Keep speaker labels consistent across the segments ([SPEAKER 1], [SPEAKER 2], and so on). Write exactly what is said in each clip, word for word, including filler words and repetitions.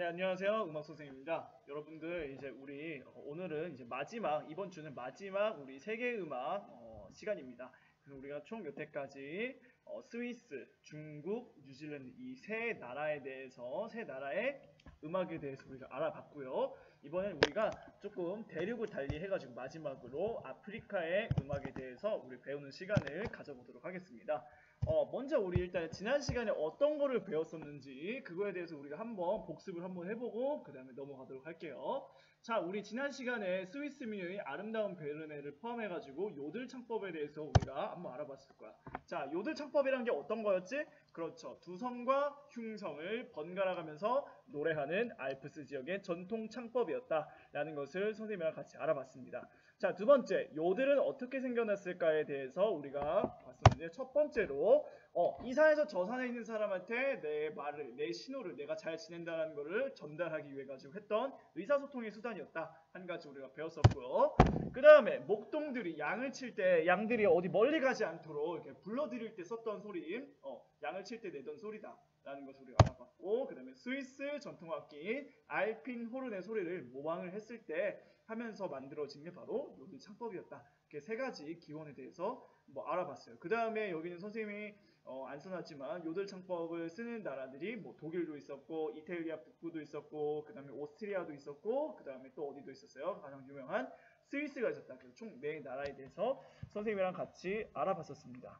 [SPEAKER 1] 네, 안녕하세요. 음악 선생님입니다. 여러분들, 이제 우리 어, 오늘은 이제 마지막, 이번 주는 마지막 우리 세계 음악 어, 시간입니다. 그래서 우리가 총 여태까지 어, 스위스, 중국, 뉴질랜드 이 세 나라에 대해서, 세 나라의 음악에 대해서 우리가 알아봤고요. 이번엔 우리가 조금 대륙을 달리 해가지고 마지막으로 아프리카의 음악에 대해서 우리 배우는 시간을 가져보도록 하겠습니다. 어, 먼저 우리 일단 지난 시간에 어떤 거를 배웠었는지 그거에 대해서 우리가 한번 복습을 한번 해보고 그 다음에 넘어가도록 할게요. 자, 우리 지난 시간에 스위스 민요의 아름다운 베르네를 포함해가지고 요들 창법에 대해서 우리가 한번 알아봤을 거야. 자, 요들 창법이란 게 어떤 거였지? 그렇죠. 두성과 흉성을 번갈아 가면서 노래하는 알프스 지역의 전통 창법이었다라는 것을 선생님이랑 같이 알아봤습니다. 자, 두 번째, 요들은 어떻게 생겨났을까에 대해서 우리가 봤었는데, 첫 번째로 어, 이 산에서 저 산에 있는 사람한테 내 말을, 내 신호를 내가 잘 지낸다는 것을 전달하기 위해 가지고 했던 의사소통의 수단이었다. 한 가지 우리가 배웠었고요. 그 다음에 목동들이 양을 칠 때 양들이 어디 멀리 가지 않도록 이렇게 불러들일 때 썼던 소리, 어, 양을 칠 때 내던 소리다 라는 것을 우리가 알아봤고, 그 다음에 스위스 전통악기인 알핀 호른의 소리를 모방을 했을 때 하면서 만들어진 게 바로 요들 창법이었다. 이렇게 세 가지 기원에 대해서 뭐 알아봤어요. 그 다음에 여기는 선생님이 어, 안 써놨지만 요들 창법을 쓰는 나라들이 뭐 독일도 있었고, 이탈리아 북부도 있었고, 그 다음에 오스트리아도 있었고, 그 다음에 또 어디도 있었어요. 가장 유명한 스위스가 있었다. 그래서 총 네 나라에 대해서 선생님이랑 같이 알아봤었습니다.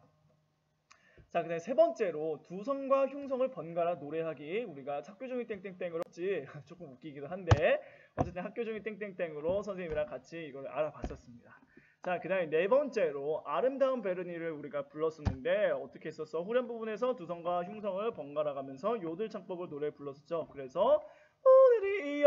[SPEAKER 1] 자, 그 다음에 세 번째로 두성과 흉성을 번갈아 노래하기, 우리가 학교종이 땡땡땡으로 했지. 조금 웃기기도 한데 어쨌든 학교종이 땡땡땡으로 선생님이랑 같이 이걸 알아봤었습니다. 자, 그 다음에 네 번째로 아름다운 베르니를 우리가 불렀었는데 어떻게 했었어? 후렴 부분에서 두성과 흉성을 번갈아 가면서 요들 창법을 노래 불렀었죠. 그래서 오늘이여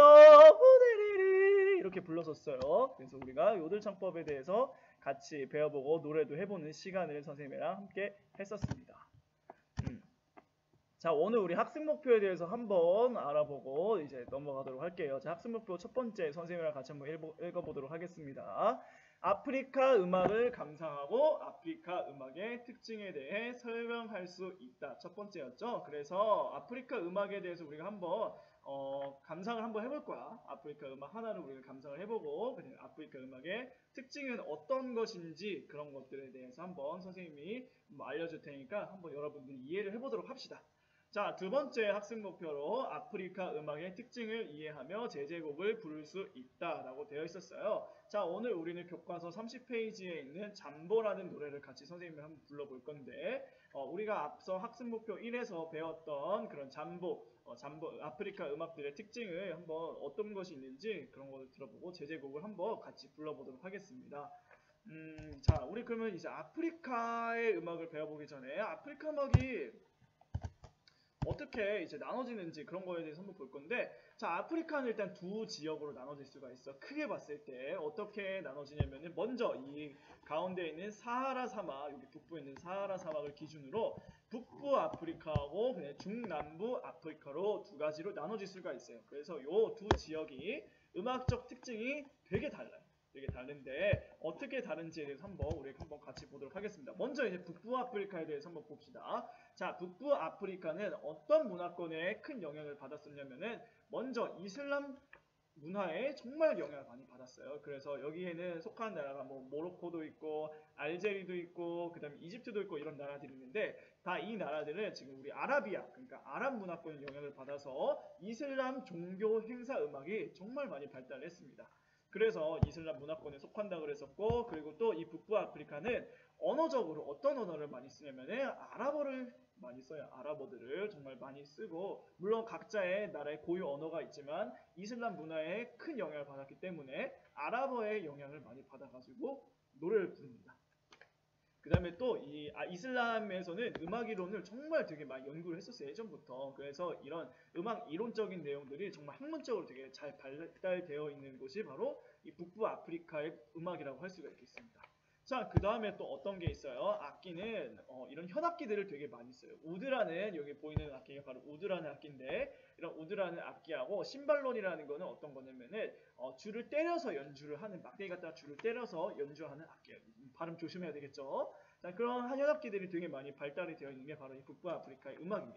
[SPEAKER 1] 오늘이리 이렇게 불렀었어요. 그래서 우리가 요들 창법에 대해서 같이 배워보고 노래도 해보는 시간을 선생님이랑 함께 했었습니다. 음. 자, 오늘 우리 학습 목표에 대해서 한번 알아보고 이제 넘어가도록 할게요. 자, 학습 목표 첫 번째 선생님이랑 같이 한번 읽어보도록 하겠습니다. 아프리카 음악을 감상하고 아프리카 음악의 특징에 대해 설명할 수 있다. 첫 번째였죠. 그래서 아프리카 음악에 대해서 우리가 한번 어, 감상을 한번 해볼 거야. 아프리카 음악 하나를 우리가 감상을 해보고 그냥 아프리카 음악의 특징은 어떤 것인지 그런 것들에 대해서 한번 선생님이 뭐 알려줄 테니까 한번 여러분들이 이해를 해보도록 합시다. 자, 두 번째 학습 목표로 아프리카 음악의 특징을 이해하며 제제곡을 부를 수 있다라고 되어 있었어요. 자, 오늘 우리는 교과서 삼십 페이지에 있는 잠보라는 노래를 같이 선생님이 한번 불러볼 건데 어, 우리가 앞서 학습 목표 일에서 배웠던 그런 잠보, 어, 잠보 아프리카 음악들의 특징을 한번 어떤 것이 있는지 그런 것을 들어보고 제제곡을 한번 같이 불러보도록 하겠습니다. 음, 자, 우리 그러면 이제 아프리카의 음악을 배워보기 전에 아프리카 음악이 어떻게 이제 나눠지는지 그런 거에 대해서 한번 볼 건데, 자, 아프리카는 일단 두 지역으로 나눠질 수가 있어. 크게 봤을 때 어떻게 나눠지냐면은 먼저 이 가운데 있는 사하라 사막, 여기 북부에 있는 사하라 사막을 기준으로 북부 아프리카하고 그냥 중남부 아프리카로 두 가지로 나눠질 수가 있어요. 그래서 요 두 지역이 음악적 특징이 되게 달라요. 되게 다른데 어떻게 다른지에 대해서 한번 우리 한번 같이 보도록 하겠습니다. 먼저 이제 북부 아프리카에 대해서 한번 봅시다. 자, 북부 아프리카는 어떤 문화권에 큰 영향을 받았었냐면은 먼저 이슬람 문화에 정말 영향을 많이 받았어요. 그래서 여기에는 속한 나라가 뭐 모로코도 있고 알제리도 있고 그다음에 이집트도 있고 이런 나라들이 있는데 다 이 나라들은 지금 우리 아라비아, 그러니까 아랍 문화권의 영향을 받아서 이슬람 종교 행사 음악이 정말 많이 발달했습니다. 그래서 이슬람 문화권에 속한다 그랬었고, 그리고 또 이 북부 아프리카는 언어적으로 어떤 언어를 많이 쓰냐면은 아랍어를 많이 써요. 아랍어들을 정말 많이 쓰고, 물론 각자의 나라의 고유 언어가 있지만 이슬람 문화에 큰 영향을 받았기 때문에 아랍어의 영향을 많이 받아가지고 노래를 부릅니다. 그 다음에 또 이 아, 이슬람에서는 음악 이론을 정말 되게 많이 연구를 했었어요. 예전부터. 그래서 이런 음악 이론적인 내용들이 정말 학문적으로 되게 잘 발달되어 있는 곳이 바로 이 북부 아프리카의 음악이라고 할 수가 있겠습니다. 자, 그 다음에 또 어떤 게 있어요? 악기는 어, 이런 현악기들을 되게 많이 써요. 우드라는 여기 보이는 악기가 바로 우드라는 악기인데, 이런 우드라는 악기하고 심발론이라는 거는 어떤 거냐면은 어, 줄을 때려서 연주를 하는, 막대기 갖다가 줄을 때려서 연주하는 악기예요. 발음 조심해야 되겠죠? 자, 그런 현악기들이 되게 많이 발달이 되어 있는 게 바로 이 북부 아프리카의 음악입니다.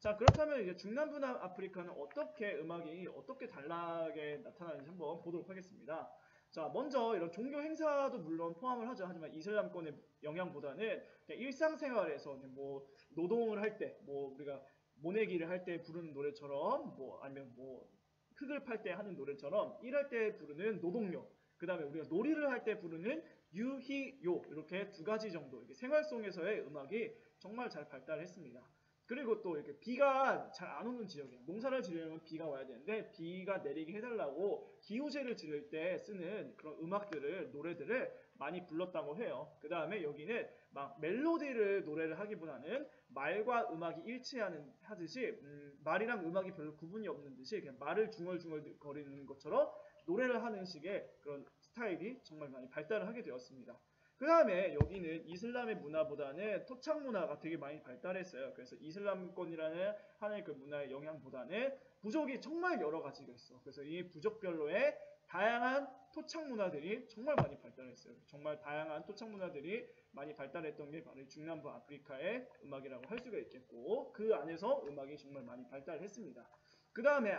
[SPEAKER 1] 자, 그렇다면 이제 중남부 아프리카는 어떻게 음악이 어떻게 다르게 나타나는지 한번 보도록 하겠습니다. 자, 먼저 이런 종교 행사도 물론 포함을 하죠. 하지만 이슬람권의 영향보다는 그냥 일상생활에서 뭐 노동을 할 때, 뭐 우리가 모내기를 할 때 부르는 노래처럼, 뭐 아니면 뭐 흙을 팔 때 하는 노래처럼 일할 때 부르는 노동요, 그 다음에 우리가 놀이를 할 때 부르는 유희요, 이렇게 두 가지 정도 이렇게 생활송에서의 음악이 정말 잘 발달했습니다. 그리고 또 이렇게 비가 잘 안 오는 지역에 농사를 지으려면 비가 와야 되는데 비가 내리게 해달라고 기호제를 지을 때 쓰는 그런 음악들을 노래들을 많이 불렀다고 해요. 그 다음에 여기는 막 멜로디를 노래를 하기보다는 말과 음악이 일치하는 하듯이 음, 말이랑 음악이 별로 구분이 없는 듯이 그냥 말을 중얼중얼 거리는 것처럼 노래를 하는 식의 그런 스타일이 정말 많이 발달을 하게 되었습니다. 그 다음에 여기는 이슬람의 문화보다는 토착 문화가 되게 많이 발달했어요. 그래서 이슬람권이라는 하나의 그 문화의 영향보다는 부족이 정말 여러 가지가 있어. 그래서 이 부족별로의 다양한 토착 문화들이 정말 많이 발달했어요. 정말 다양한 토착 문화들이 많이 발달했던 게 바로 중남부 아프리카의 음악이라고 할 수가 있겠고, 그 안에서 음악이 정말 많이 발달했습니다. 그 다음에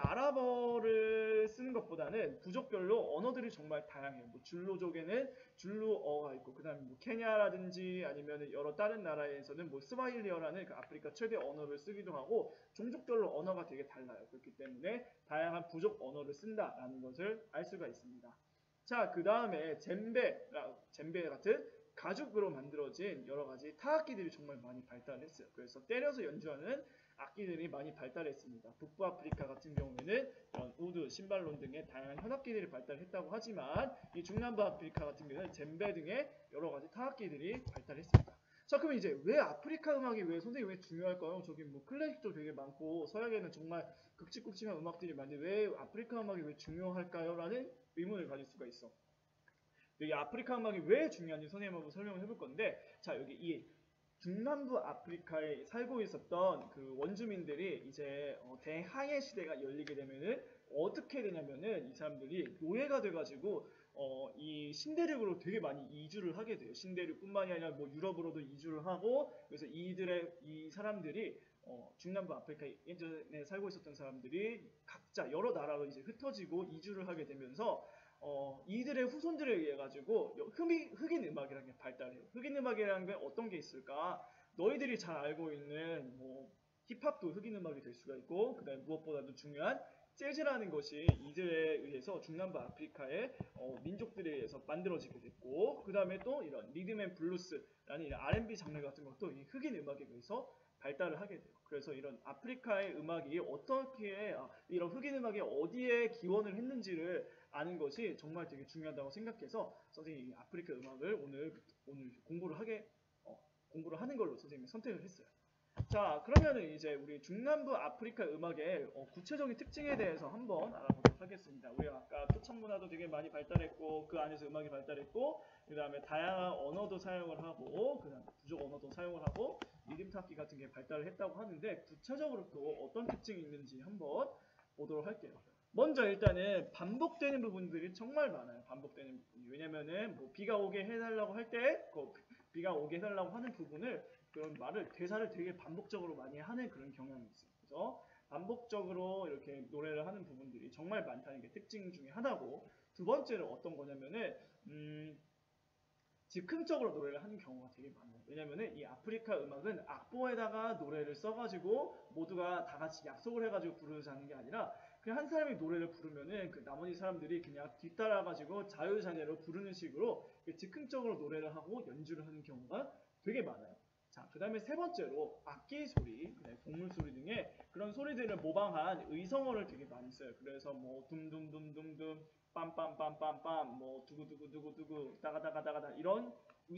[SPEAKER 1] 아랍어를 쓰는 것보다는 부족별로 언어들이 정말 다양해요. 뭐 줄로족에는 줄루어가 있고, 그 다음에 뭐 케냐라든지 아니면 여러 다른 나라에서는 뭐 스와힐리어라는 그 아프리카 최대 언어를 쓰기도 하고, 종족별로 언어가 되게 달라요. 그렇기 때문에 다양한 부족 언어를 쓴다라는 것을 알 수가 있습니다. 자, 그 다음에 젬베, 젬베 같은 가죽으로 만들어진 여러 가지 타악기들이 정말 많이 발달했어요. 그래서 때려서 연주하는 악기들이 많이 발달했습니다. 북부 아프리카 같은 경우에는 우드, 심발론 등의 다양한 현악기들이 발달했다고 하지만 이 중남부 아프리카 같은 경우는 젬베 등의 여러 가지 타악기들이 발달했습니다. 자, 그럼 이제 왜 아프리카 음악이 왜 선생님 왜 중요할까요? 저기 뭐 클래식도 되게 많고 서양에는 정말 극치국치한 음악들이 많은데 왜 아프리카 음악이 왜 중요할까요? 라는 의문을 가질 수가 있어. 여기 아프리카 음악이 왜 중요한지 선생님 한번 설명을 해볼 건데, 자, 여기 이 중남부 아프리카에 살고 있었던 그 원주민들이 이제 어 대항해 시대가 열리게 되면은 어떻게 되냐면은 이 사람들이 노예가 돼가지고 어 이 신대륙으로 되게 많이 이주를 하게 돼요. 신대륙뿐만이 아니라 뭐 유럽으로도 이주를 하고, 그래서 이들의 이 사람들이 어 중남부 아프리카 예전에 살고 있었던 사람들이 각자 여러 나라로 이제 흩어지고 이주를 하게 되면서 어, 이들의 후손들에 의해 가지고 흑인, 흑인 음악이라는 게 발달해요. 흑인 음악이라는 게 어떤 게 있을까? 너희들이 잘 알고 있는 뭐 힙합도 흑인 음악이 될 수가 있고, 그다음에 무엇보다도 중요한 재즈라는 것이 이들에 의해서 중남부 아프리카의 어, 민족들에 의해서 만들어지게 됐고, 그 다음에 또 이런 리듬 앤 블루스라는 이런 알앤비 장르 같은 것도 이 흑인 음악에 의해서 발달을 하게 돼요. 그래서 이런 아프리카의 음악이 어떻게 이런 흑인 음악이 어디에 기원을 했는지를 아는 것이 정말 되게 중요하다고 생각해서 선생님이 아프리카 음악을 오늘 오늘 공부를 하게 어, 공부를 하는 걸로 선생님이 선택을 했어요. 자, 그러면은 이제 우리 중남부 아프리카 음악의 어, 구체적인 특징에 대해서 한번 알아보도록 하겠습니다. 우리가 아까 토착 문화도 되게 많이 발달했고, 그 안에서 음악이 발달했고, 그 다음에 다양한 언어도 사용을 하고, 그 다음에 부족 언어도 사용을 하고, 리듬 타악기 같은 게 발달을 했다고 하는데, 구체적으로 또 어떤 특징이 있는지 한번 보도록 할게요. 먼저 일단은 반복되는 부분들이 정말 많아요. 반복되는 부분이. 왜냐면은 뭐 비가 오게 해달라고 할 때, 그 비가 오게 해달라고 하는 부분을 그런 말을 대사를 되게 반복적으로 많이 하는 그런 경향이 있어요. 그래서 반복적으로 이렇게 노래를 하는 부분들이 정말 많다는 게 특징 중에 하나고, 두 번째로 어떤 거냐면은 음, 즉흥적으로 노래를 하는 경우가 되게 많아요. 왜냐면은 이 아프리카 음악은 악보에다가 노래를 써가지고 모두가 다 같이 약속을 해가지고 부르자는 게 아니라 그냥 한 사람이 노래를 부르면은 그 나머지 사람들이 그냥 뒤따라가지고 자유자재로 부르는 식으로 즉흥적으로 노래를 하고 연주를 하는 경우가 되게 많아요. 자, 그 다음에 세 번째로 악기 소리, 동물 소리 등의 그런 소리들을 모방한 의성어를 되게 많이 써요. 그래서 뭐 둠둠둠둠둠, 빰빰빰빰빰, 뭐 두구두구두구두구, 따가다가다가다 이런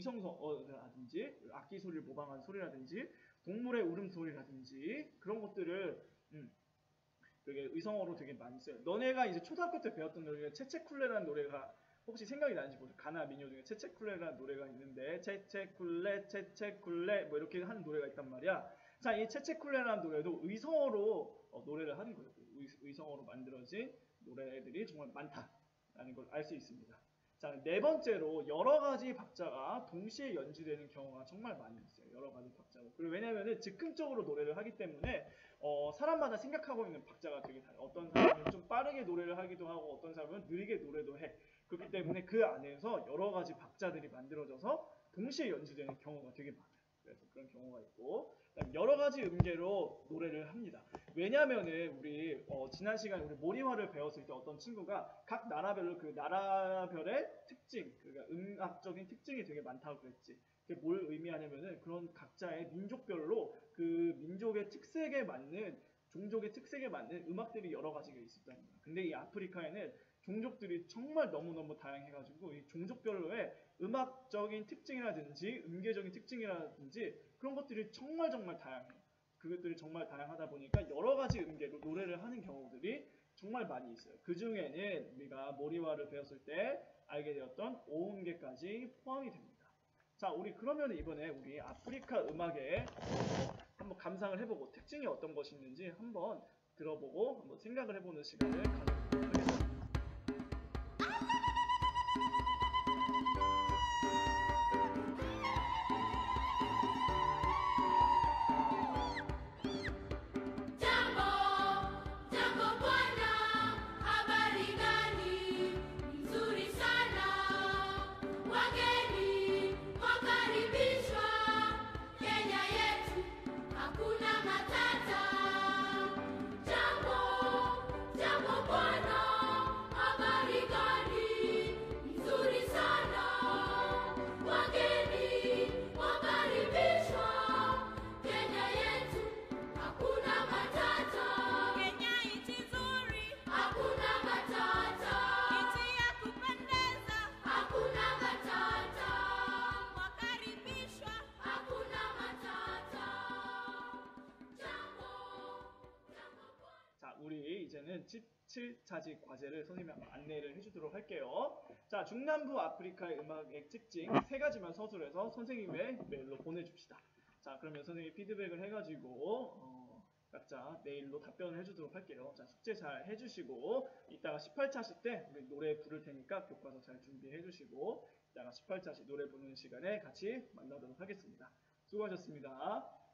[SPEAKER 1] 의성어라든지 악기 소리를 모방한 소리라든지 동물의 울음소리라든지 그런 것들을 음, 되게 의성어로 되게 많이 써요. 너네가 이제 초등학교 때 배웠던 노래가 체체쿨레라는 노래가 혹시 생각이 나는지 모르겠어요. 가나 민요 중에 체체쿨레라는 노래가 있는데 체체쿨레 체체쿨레 뭐 이렇게 하는 노래가 있단 말이야. 자, 이 체체쿨레라는 노래도 의성어로 어, 노래를 하는 거예요. 의, 의성어로 만들어진 노래들이 정말 많다라는 걸 알 수 있습니다. 자, 네 번째로 여러 가지 박자가 동시에 연주되는 경우가 정말 많이 있어요. 여러 가지 박자가. 그리고 왜냐면은 즉흥적으로 노래를 하기 때문에 어, 사람마다 생각하고 있는 박자가 되게 달라요. 어떤 사람은 좀 빠르게 노래를 하기도 하고 어떤 사람은 느리게 노래도 해. 그렇기 때문에 그 안에서 여러 가지 박자들이 만들어져서 동시에 연주되는 경우가 되게 많아요. 그래서 그런 경우가 있고 여러 가지 음계로 노래를 합니다. 왜냐면은 우리 어, 지난 시간에 우리 모리화를 배웠을 때 어떤 친구가 각 나라별로 그 나라별의 특징, 그러니까 음악적인 특징이 되게 많다고 그랬지. 그게 뭘 의미하냐면은 그런 각자의 민족별로 그 민족의 특색에 맞는 종족의 특색에 맞는 음악들이 여러 가지가 있었다는 거야. 근데 이 아프리카에는 종족들이 정말 너무너무 다양해가지고 이 종족별로의 음악적인 특징이라든지 음계적인 특징이라든지 그런 것들이 정말 정말 다양해요. 그것들이 정말 다양하다 보니까 여러 가지 음계로 노래를 하는 경우들이 정말 많이 있어요. 그 중에는 우리가 모리화를 배웠을 때 알게 되었던 오음계까지 포함이 됩니다. 자, 우리 그러면 이번에 우리 아프리카 음악에 한번 감상을 해보고 특징이 어떤 것이 있는지 한번 들어보고 한번 생각을 해보는 시간을 가져보도록 하겠습니다. 우리 이제는 십칠 차지 과제를 선생님이 한번 안내를 해주도록 할게요. 자, 중남부 아프리카의 음악의 특징 세 가지만 서술해서 선생님의 메일로 보내줍시다. 자, 그러면 선생님이 피드백을 해가지고 어, 각자 메일로 답변을 해주도록 할게요. 자, 숙제 잘 해주시고 이따가 십팔 차시 때 우리 노래 부를 테니까 교과서 잘 준비해주시고 이따가 십팔 차시 노래 부르는 시간에 같이 만나도록 하겠습니다. 수고하셨습니다.